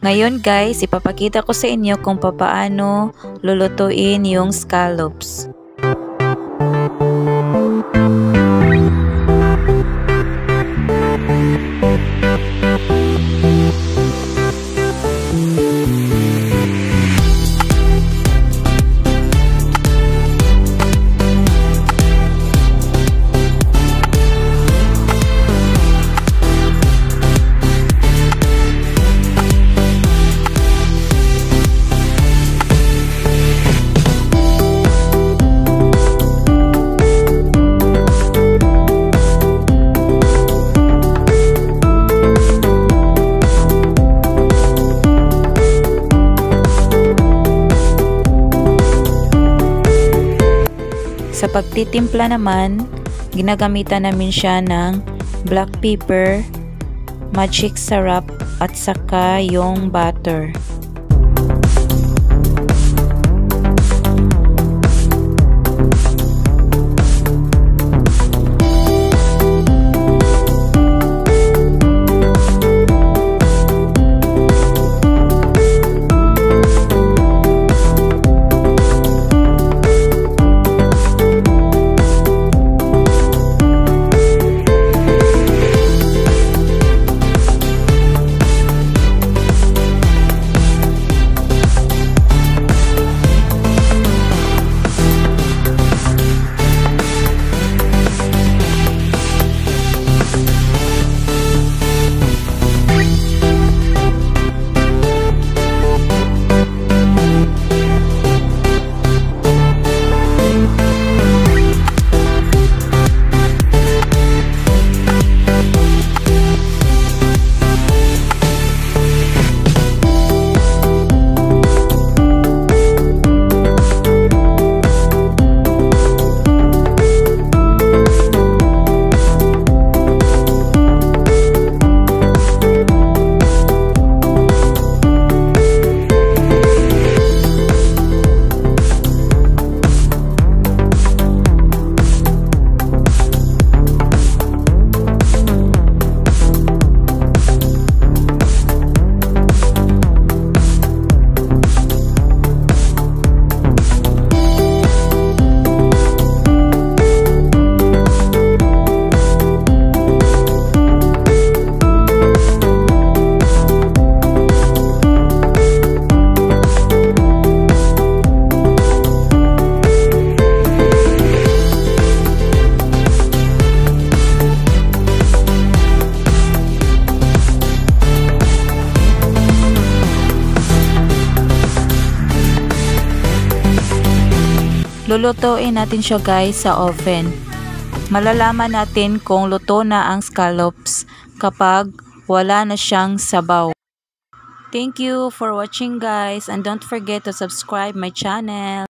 Ngayon guys, ipapakita ko sa inyo kung paano lulutuin yung scallops. Sa pagtitimpla naman, ginagamitan namin siya ng black pepper, magic sarap at saka yung butter. Lulutuin natin siya guys sa oven. Malalaman natin kung luto na ang scallops kapag wala na siyang sabaw. Thank you for watching guys, and don't forget to subscribe my channel.